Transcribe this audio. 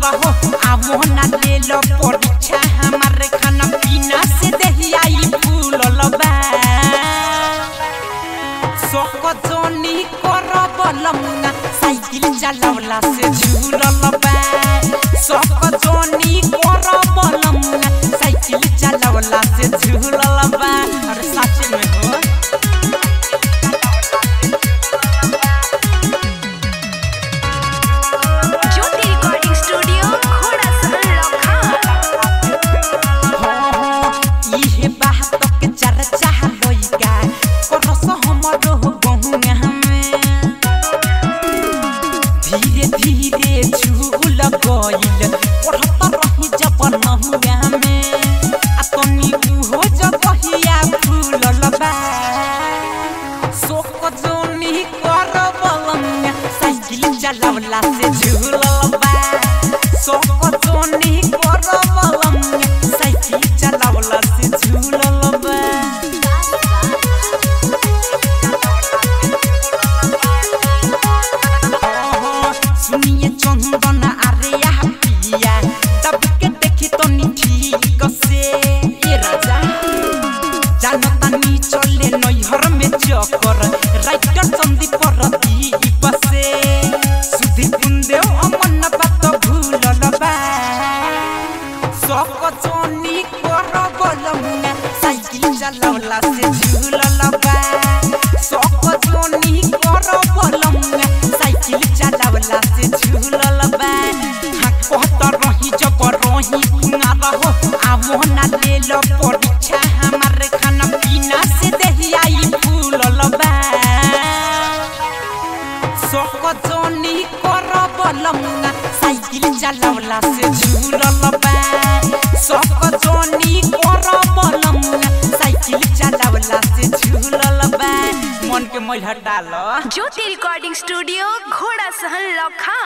रहो आवो ना ले लो परीक्षा हमारे खाना पीना से दहियाई फूलल बा सोको जोनी करबलमुना साइकिल चलावला से झूलल बा सोको जोनी करबलमुना साइकिल चलावला से झूलल बा अरे सच में हो धीरे झूल गइल पढ़त रही जब नहुआ में आ तनी उहो जबहिया फूलल बा सोक जोनी करबलमुना साइकिल चलावला से झूलल बा सोक जोनी करबलमुना साइकिल चलावला से झूलल बा सुनिए चंदन अरे या पिया तब के देखी तो ठीक से ये राजा जानता नी चले नैहर में चक्कर राइटर संदीप रती पसे सुधी बुंदे अमन बात भूलल बा सोक जोनी करबलमुना साइकिल चलावला से झूलल बा सोक जोनी करबलमुना साइकिल चलावला से झूलल बा कहत रही जब रही पुना रहो आवो ना ले लो परीक्षा हमारे खाना पीना से दहियाई फूलल बा सोक जोनी करबलमुना साइकिल चलावला से झूलल बा सोक जोनी करबलमुना साइकिल चलावला से झूलल बा मन के मैल हटा लो ज्योति रिकॉर्डिंग स्टूडियो घोड़ा सहन लखा।